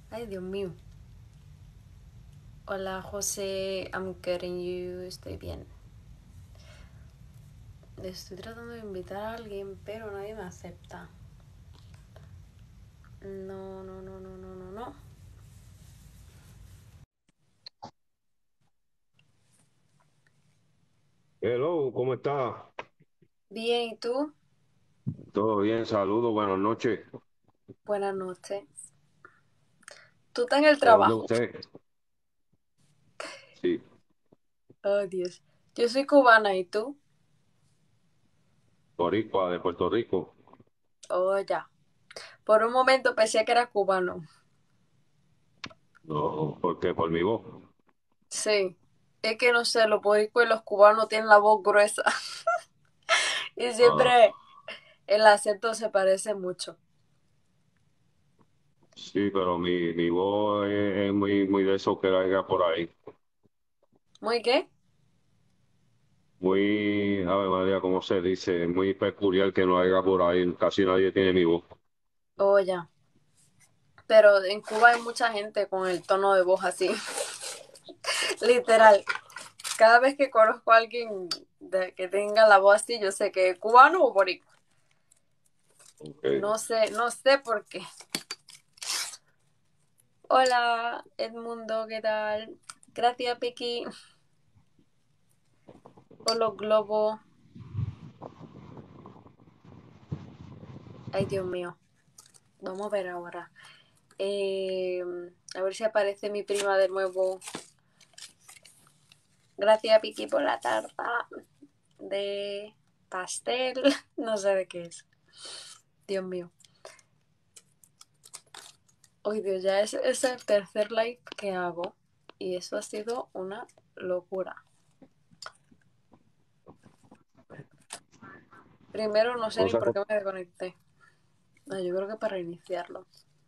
Ay, Dios mío. Hola, José. I'm getting you. Estoy bien. Estoy tratando de invitar a alguien, pero nadie me acepta. No, no, no, no, no, no, no. Hello, ¿cómo está? Bien, ¿y tú? Todo bien, saludos, buenas noches. Buenas noches. ¿Tú estás en el ¿De dónde trabajo? usted? Sí, Oh, Dios. Yo soy cubana, ¿y tú? Boricua, de Puerto Rico. Oh, ya. Por un momento pensé que era cubano. No, porque por mi voz. Sí. Es que no sé, los boricuas y los cubanos tienen la voz gruesa. Y Ah, siempre el acento se parece mucho. sí, pero mi voz es muy de eso que haya por ahí. ¿Muy qué? Muy, Ave María, ¿cómo se dice? Muy peculiar que no haya por ahí. Casi nadie tiene mi voz. Oh, ya. Pero en Cuba hay mucha gente con el tono de voz así. Literal. Cada vez que conozco a alguien que tenga la voz así, yo sé que es cubano o boricua. Ok. No sé por qué. Hola, Edmundo, ¿qué tal? Gracias, Piki. Hola, Globo. Ay, Dios mío. Vamos a ver ahora. Eh, a ver si aparece mi prima de nuevo. Gracias, Piki, por la tarta de pastel. No sé de qué es. Dios mío. Hoy Dios, ya es el tercer live que hago y eso ha sido una locura. Primero no sé ni Cosa por qué me desconecté. No, yo creo que para iniciarlo.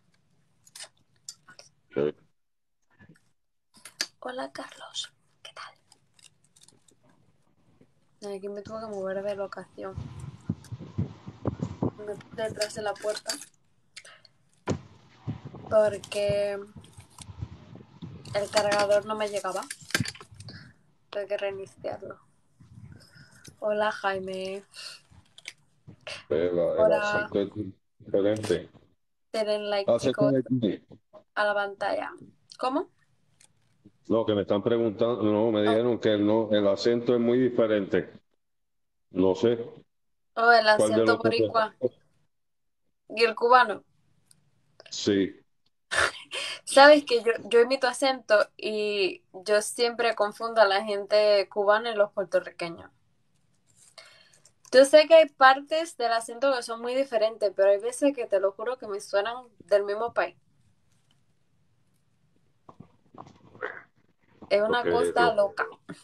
que- Hola Carlos, ¿qué tal? Aquí me tuve que mover de locación. Me puse detrás de la puerta porque el cargador no me llegaba. Tuve que reiniciarlo. Hola Jaime. el Hola. acento es diferente. Tienen like Acento chicos de- a la pantalla. ¿Cómo? No, que me están preguntando, no, me Oh, dijeron que no, el acento es muy diferente. No sé oh, el cuál de acento los dos. boricua y el cubano. Sí, Sabes que yo imito acento y yo siempre confundo a la gente cubana y los puertorriqueños. Yo sé que hay partes del acento que son muy diferentes, pero hay veces que te lo juro que me suenan del mismo país. Es una porque cosa loca.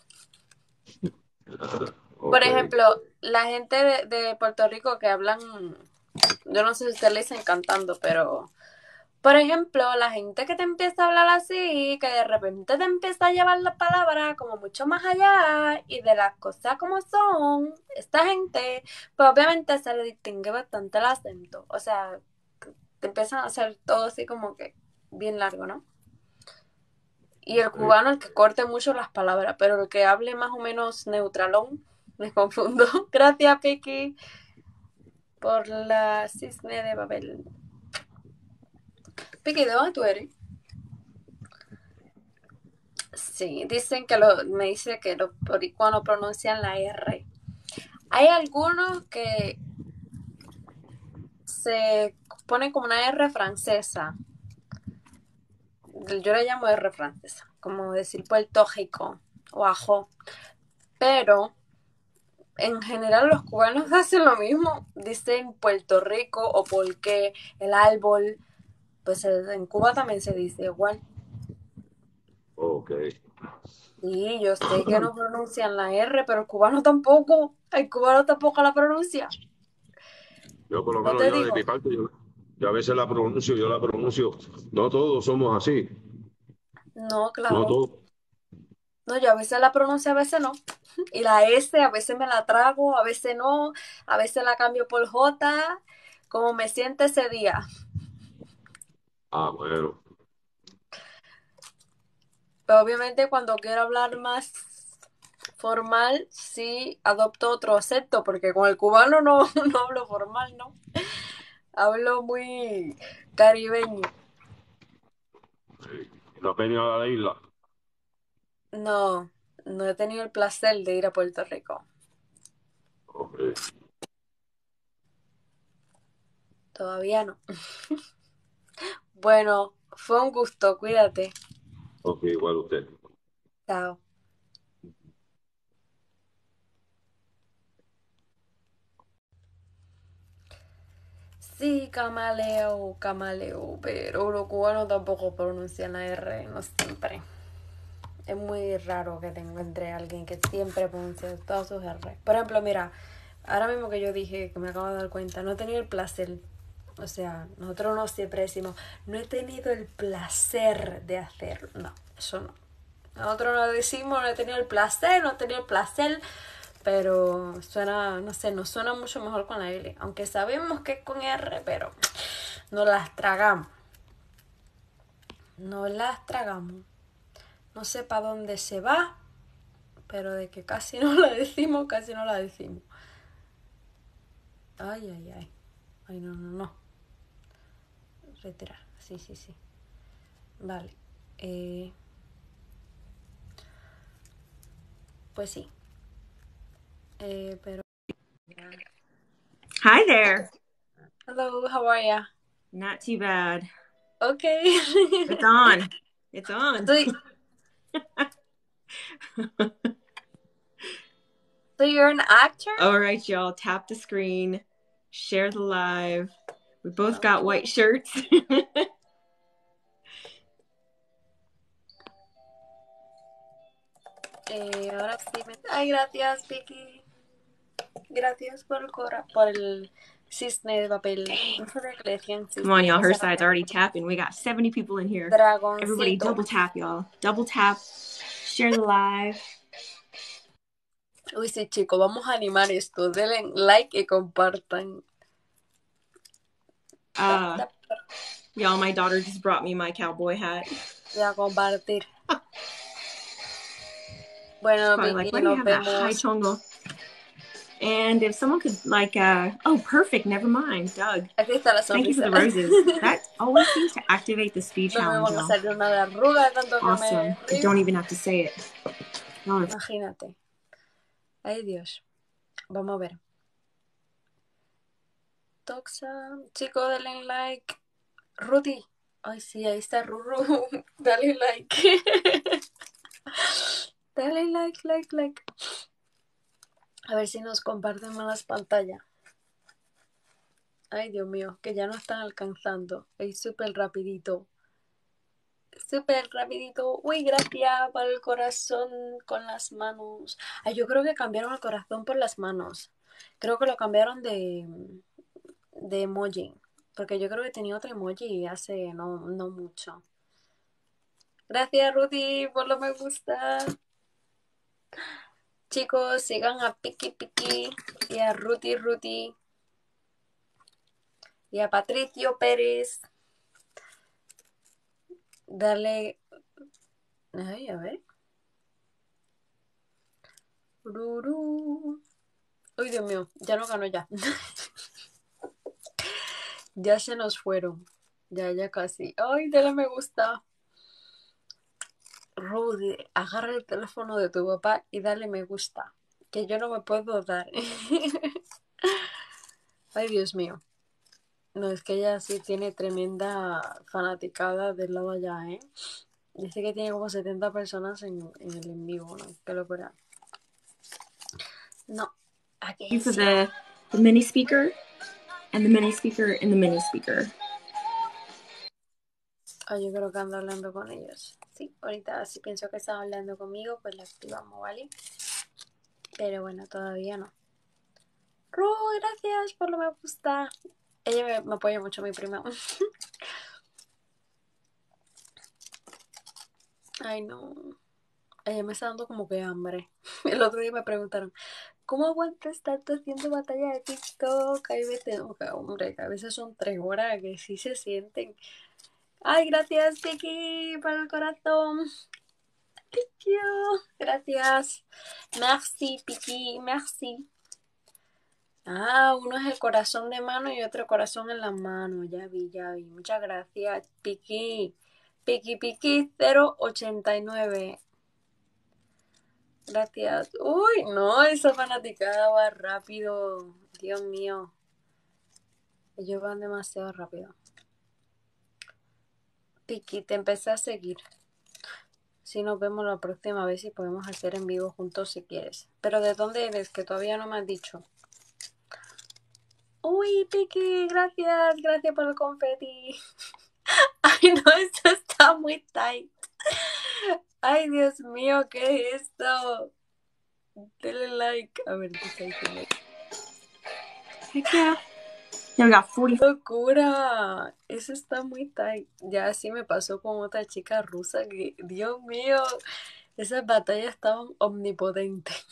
Por ok. ejemplo, la gente de Puerto Rico que hablan, yo no sé si ustedes le dicen cantando, pero por ejemplo, la gente que te empieza a hablar así, que de repente te empieza a llevar la palabra como mucho más allá y de las cosas como son, esta gente, pues obviamente se le distingue bastante el acento. O sea, te empiezan a hacer todo así como que bien largo, ¿no? Y el Ok. cubano, el que corte mucho las palabras, pero el que hable más o menos neutralón, me confundo. Gracias, Piki, por la cisne de Babel. Piki, ¿de dónde tú eres? Sí, dicen que me dice que los boricuanos pronuncian la R. Hay algunos que se ponen como una R francesa. Yo le llamo R francesa, como decir Puerto Rico o ajo. Pero en general los cubanos hacen lo mismo. Dicen Puerto Rico o porque el árbol, pues en Cuba también se dice igual. Ok. Sí, yo sé que no pronuncian la R, pero el cubano tampoco. El cubano tampoco la pronuncia. Yo por lo No menos te yo de mi digo. parte, yo a veces la pronuncio, yo la pronuncio. No todos somos así, No, no claro. todos. No, yo a veces la pronuncio, a veces no. Y la S a veces me la trago, a veces no, a veces la cambio por J, como me siente ese día. Ah, bueno. Pero obviamente cuando quiero hablar más formal, sí adopto otro acento, porque con el cubano no, no hablo formal, ¿no? Hablo muy caribeño. ¿No has venido a la isla? No, no he tenido el placer de ir a Puerto Rico. Ok, Todavía no. Bueno, fue un gusto, cuídate. ok, igual usted. Chao. Sí, camaleo, camaleo, pero los cubanos tampoco pronuncian la R, no siempre. Es muy raro que te encuentre alguien que siempre pronuncia todas sus R. Por ejemplo, mira, ahora mismo que yo dije, que me acabo de dar cuenta, no he tenido el placer, o sea, nosotros no siempre decimos, no he tenido el placer de hacerlo. No, eso no. Nosotros no decimos, no he tenido el placer, no he tenido el placer, pero suena, no sé, nos suena mucho mejor con la L. Aunque sabemos que es con R, pero no las tragamos. No las tragamos. No sé para dónde se va, pero de que casi no la decimos, casi no la decimos. Ay, ay, ay. Ay, no, no, no. Retirar. Sí, sí, sí. Vale. Pues sí. Pero... Hi there. Hello, how are ya? Not too bad. Okay. It's on. It's on. So you're an actor? All right, y'all. Tap the screen. Share the live. We both got white shirts. Ahora sí me... Ay, gracias, Vicky. Gracias por el cisne de papel. No sabía que le decían cisne. Come on, y'all. Her side's already tapping. We got 70 people in here. Everybody Dragoncito. double tap, y'all. Double tap. Share the live. Uy, sí, chicos, vamos a animar esto. Denle like y compartan. Y'all, my daughter just brought me my cowboy hat. Voy a compartir. Bueno, Probably Vicky, like, why do you nos have that high vemos. chongo? And if someone could like, oh, perfect. Never mind, Doug. Aquí está la Thank you for sonrisa. the roses. That always seems to activate the speed No me challenge, van a y'all. salir una de arruga tanto que Awesome. me I río. don't even have to say it. Y'all are... Imagínate. Ay, Dios. Vamos a ver. Toxa. Chicos, denle like. Rudy. Ay, sí, ahí está Ruru. Dale like. Dale like. A ver si nos comparten más las pantallas. Ay, Dios mío, que ya no están alcanzando. Es súper rapidito. Súper rapidito. Uy, gracias por el corazón con las manos. Ay, yo creo que cambiaron el corazón por las manos. Creo que lo cambiaron de emoji. Porque yo creo que tenía otro emoji hace no mucho. Gracias, Rudy, por lo me gusta. Chicos, sigan a Piki Piki y a Rudy y a Patricio Pérez. Dale. Ay, a ver. Uy, Dios mío, ya no ganó ya. Ya se nos fueron. Ya casi. Ay, dale me gusta. Rudy, agarra el teléfono de tu papá y dale me gusta. Que yo no me puedo dar. Ay, Dios mío. No, es que ella sí tiene tremenda fanaticada del lado allá, ¿eh? Dice que tiene como 70 personas en el en vivo, ¿no? Qué locura. No. Aquí for sí. the mini speaker and the mini speaker and the mini speaker. Ah, yo creo que ando hablando con ellos. Sí, ahorita si pienso que están hablando conmigo, pues la activamos, ¿vale? Pero bueno, todavía no. Ru, gracias por lo me gusta. Ella me apoya mucho, mi prima. Ay, no. Ella me está dando como que hambre. El otro día me preguntaron, ¿cómo aguantas tanto haciendo batalla de TikTok? Ay, vete, hombre, que a veces son 3 horas que sí se sienten. Ay, gracias, Vicky, por el corazón. Thank you. Gracias. Merci, Piki. Merci. Ah, uno es el corazón de mano y otro corazón en la mano. Ya vi, ya vi. Muchas gracias, Piki. Piki 089. Gracias. Uy, no, esa fanaticada va rápido. Dios mío. Ellos van demasiado rápido. Piki, te empecé a seguir. Si nos vemos la próxima vez y podemos hacer en vivo juntos si quieres. Pero ¿de dónde eres? Que todavía no me has dicho. Uy, Piki, gracias. Gracias por el confeti. Ay, no, esto está muy tight. Ay, Dios mío, ¿qué es esto? Denle like. A ver, ¿qué está diciendo? Heck yeah. Yeah, we got 40. ¡Locura! Eso está muy tight. Ya así me pasó con otra chica rusa que, Dios mío, esas batallas estaban omnipotentes.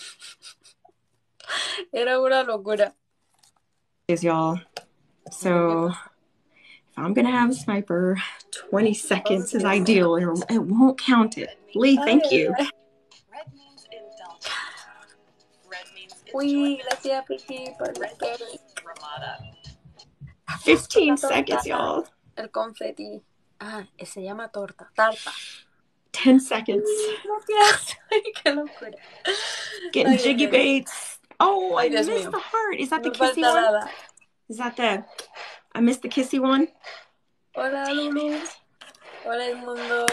Era una locura. Y'all. So if I'm gonna have a sniper, 20 seconds is ideal. It won't count it. Lee, thank you. Uy, gracias, Piki, por el cake. 15 seconds, y'all. El confeti. Ah, se llama torta. Tarta. 10 seconds. Gracias. Ay, qué locura. Getting Ay, jiggy Dios. baits. Oh, I Ay, Dios missed mío. the heart. Is that the No kissy falta one? nada. Is that the... I missed the kissy one? Hola, Lulu. Hola, Edmundo.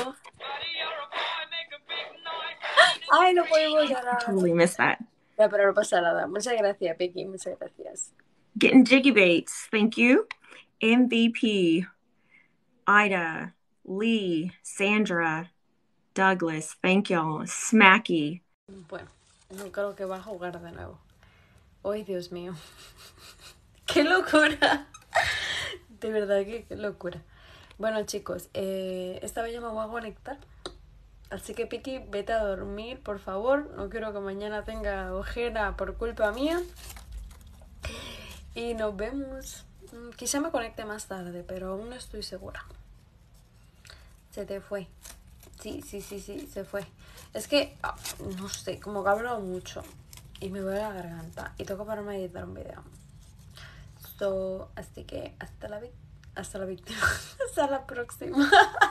Ay, no podemos I llorar. totally missed that. Ya, pero no pasa nada. Muchas gracias, Piki. Muchas gracias. Getting jiggy baits. Thank you. MVP. Ida. Lee. Sandra. Douglas. Thank y'all. Smacky. Bueno, no creo que va a jugar de nuevo. Ay, Dios mío. ¡Qué locura! De verdad que qué locura. Bueno, chicos, esta vez ya me voy a conectar. Así que, Piki, vete a dormir, por favor. No quiero que mañana tenga ojera por culpa mía. Y nos vemos. Quizá me conecte más tarde, pero aún no estoy segura. Se te fue. Sí, se fue. Es que, no sé, como que hablo mucho y me duele la garganta y tengo que pararme a editar un video. Así que hasta la víctima. Hasta la próxima.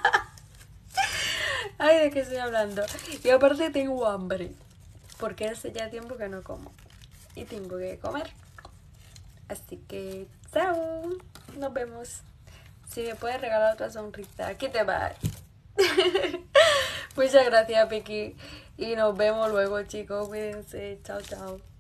Ay, ¿de qué estoy hablando? Y aparte tengo hambre, porque hace ya tiempo que no como y tengo que comer. Así que, chao. Nos vemos. Si me puedes regalar otra sonrisa, aquí te va. Muchas gracias, Piki. Y nos vemos luego, chicos. Cuídense. Chao, chao.